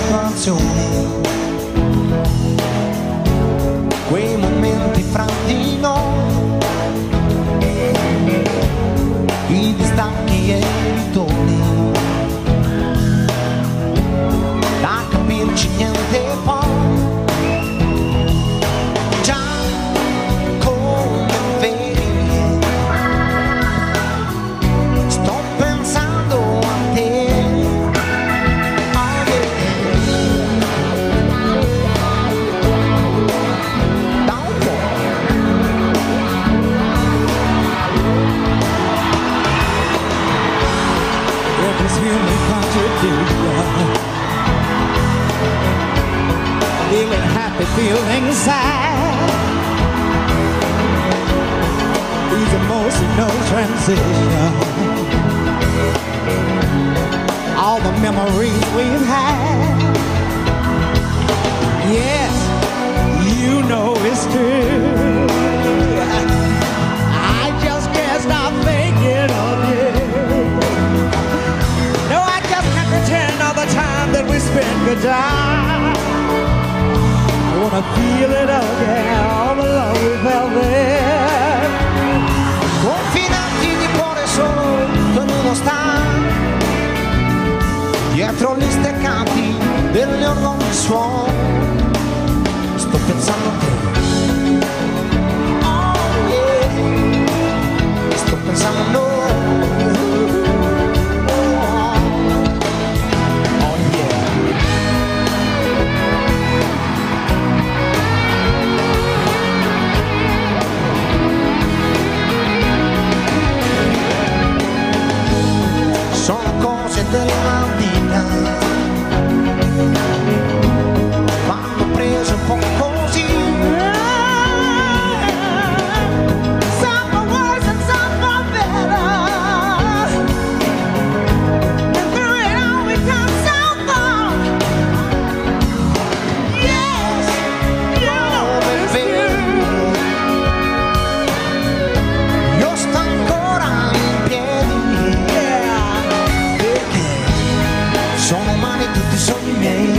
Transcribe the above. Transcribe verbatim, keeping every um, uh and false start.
situazioni, quei momenti fra di noi, i distacchi e i ritorni, da capirci niente poi. Feeling happy, feeling sad, these emotional transitions, all the memories we've had. Yes, you know it's true. I just can't stop thinking of you. No, I just can't pretend all the time that we spent good time. I wanna feel it again, all the love we felt there. Confinati di cuore solo, ognuno sta dietro gli steccati degli orgoni suoni. Sto pensando a te, oh yeah, sto pensando a noi. Sono cose della vita, vanno prese un po' così. Some for worse and some for better, and through it all we come so far. Yes, you know it's true. Io sto ancora in piedi, sono umani tutti i sogni miei.